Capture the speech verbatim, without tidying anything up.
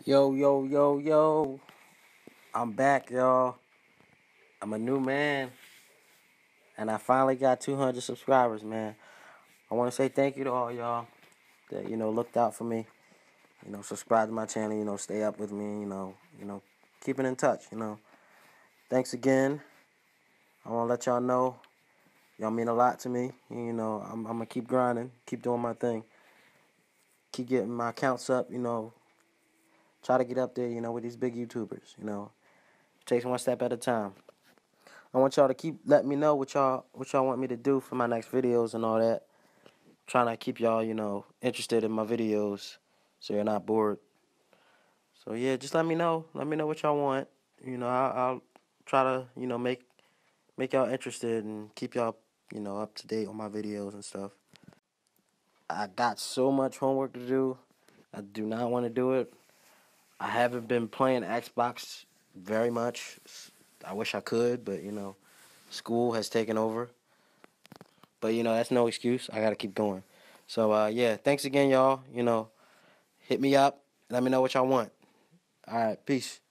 Yo, yo, yo, yo. I'm back, y'all. I'm a new man. And I finally got two hundred subscribers, man. I want to say thank you to all y'all that, you know, looked out for me. You know, subscribe to my channel, you know, stay up with me, you know, you know, keeping in touch, you know. Thanks again. I want to let y'all know y'all mean a lot to me. You know, I'm, I'm going to keep grinding, keep doing my thing. Keep getting my accounts up, you know. Try to get up there, you know, with these big YouTubers, you know. Takes one step at a time. I want y'all to keep letting me know what y'all what y'all want me to do for my next videos and all that. Trying to keep y'all, you know, interested in my videos so you're not bored. So yeah, just let me know. Let me know what y'all want. You know, I'll, I'll try to, you know, make make y'all interested and keep y'all, you know, up to date on my videos and stuff. I got so much homework to do. I do not want to do it. I haven't been playing Xbox very much. I wish I could, but you know, school has taken over. But, you know, that's no excuse. I got to keep going. So, uh, yeah, thanks again, y'all. You know, hit me up. Let me know what y'all want. All right, peace.